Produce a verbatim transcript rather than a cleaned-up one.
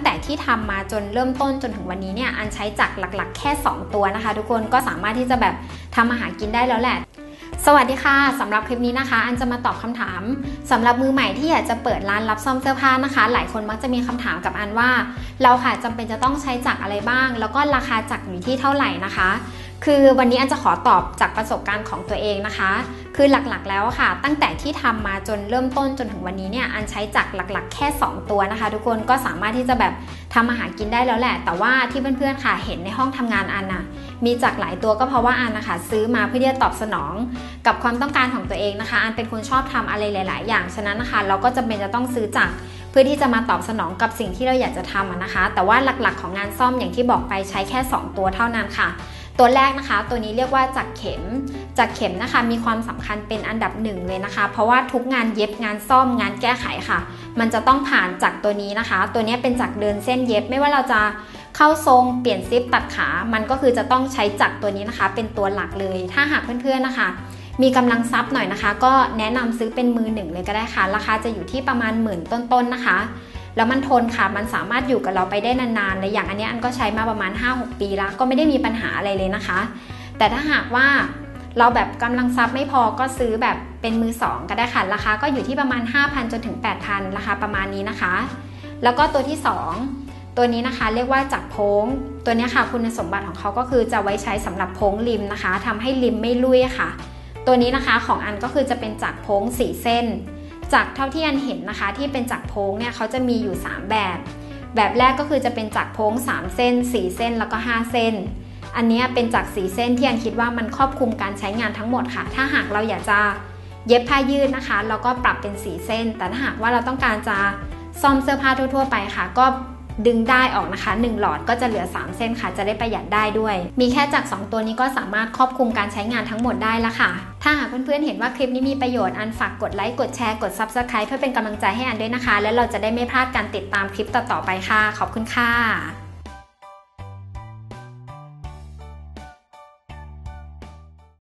แต่ที่ทำมาจนเริ่มต้นจนถึงวันนี้เนี่ยอันใช้จักรหลักๆแค่สองตัวนะคะทุกคนก็สามารถที่จะแบบทำอาหารกินได้แล้วแหละสวัสดีค่ะสำหรับคลิปนี้นะคะอันจะมาตอบคำถามสำหรับมือใหม่ที่อยากจะเปิดร้านรับซ่อมเสื้อผ้านะคะหลายคนมักจะมีคำถามกับอันว่าเราค่ะจำเป็นจะต้องใช้จักรอะไรบ้างแล้วก็ราคาจักรอยู่ที่เท่าไหร่นะคะคือวันนี้อันจะขอตอบจากประสบการณ์ของตัวเองนะคะคือหลักๆแล้วค่ะตั้งแต่ที่ทำมาจนเริ่มต้นจนถึงวันนี้เนี่ยอันใช้จักรหลักๆแค่สองตัวนะคะทุกคนก็สามารถที่จะแบบทำอาหารกินได้แล้วแหละแต่ว่าที่เพื่อนๆค่ะเห็นในห้องทำงานอันน่ะมีจักรหลายตัวก็เพราะว่าอันนะคะซื้อมาเพื่อที่จะตอบสนองกับความต้องการของตัวเองนะคะอันเป็นคนชอบทำอะไรหลายๆอย่างฉะนั้นนะคะเราก็จำเป็นจะต้องซื้อจักรเพื่อที่จะมาตอบสนองกับสิ่งที่เราอยากจะทำนะคะแต่ว่าหลักๆของงานซ่อมอย่างที่บอกไปใช้แค่สองตัวเท่านั้นค่ะตัวแรกนะคะตัวนี้เรียกว่าจักรเข็มจักรเข็มนะคะมีความสำคัญเป็นอันดับหนึ่งเลยนะคะเพราะว่าทุกงานเย็บงานซ่อมงานแก้ไขค่ะมันจะต้องผ่านจักรตัวนี้นะคะตัวนี้เป็นจักรเดินเส้นเย็บไม่ว่าเราจะเข้าทรงเปลี่ยนซิปตัดขามันก็คือจะต้องใช้จักรตัวนี้นะคะเป็นตัวหลักเลยถ้าหากเพื่อนๆนะคะมีกำลังทรัพย์หน่อยนะคะก็แนะนำซื้อเป็นมือหนึ่งเลยก็ได้ค่ะราคาจะอยู่ที่ประมาณหมื่นต้นๆนะคะแล้วมันทนค่ะมันสามารถอยู่กับเราไปได้นานๆเลยอย่างอันนี้อันก็ใช้มาประมาณ ห้าหก ปีแล้วก็ไม่ได้มีปัญหาอะไรเลยนะคะแต่ถ้าหากว่าเราแบบกำลังทรัพย์ไม่พอก็ซื้อแบบเป็นมือสองก็ได้ค่ะราคาก็อยู่ที่ประมาณ ห้าพัน จนถึง แปดพัน ราคาประมาณนี้นะคะแล้วก็ตัวที่สองตัวนี้นะคะเรียกว่าจักรโพ้งตัวนี้ค่ะคุณสมบัติของเขาก็คือจะไว้ใช้สำหรับโพ้งริมนะคะทำให้ริมไม่ลุ่ยค่ะตัวนี้นะคะของอันก็คือจะเป็นจักรโพ้งสี่เส้นจักรเท่าที่อันเห็นนะคะที่เป็นจักรโพ้งเนี่ยเขาจะมีอยู่สามแบบแบบแรกก็คือจะเป็นจักรโพ้งสามเส้นสี่เส้นแล้วก็ห้าเส้นอันนี้เป็นจักรสี่เส้นที่อันคิดว่ามันครอบคลุมการใช้งานทั้งหมดค่ะถ้าหากเราอยากจะเย็บผ้ายืดนะคะเราก็ปรับเป็นสี่เส้นแต่ถ้าหากว่าเราต้องการจะซ่อมเสื้อผ้าทั่วๆไปค่ะก็ดึงได้ออกนะคะหนึ่งหลอดก็จะเหลือสามเส้นค่ะจะได้ประหยัดได้ด้วยมีแค่จักรสองตัวนี้ก็สามารถครอบคลุมการใช้งานทั้งหมดได้แล้วค่ะถ้าหากเพื่อนๆเห็นว่าคลิปนี้มีประโยชน์อันฝากกดไลค์กดแชร์กด ซับสไครบ์ เพื่อเป็นกำลังใจให้อันด้วยนะคะและเราจะได้ไม่พลาดการติดตามคลิปต่อๆไปค่ะขอบคุณค่ะ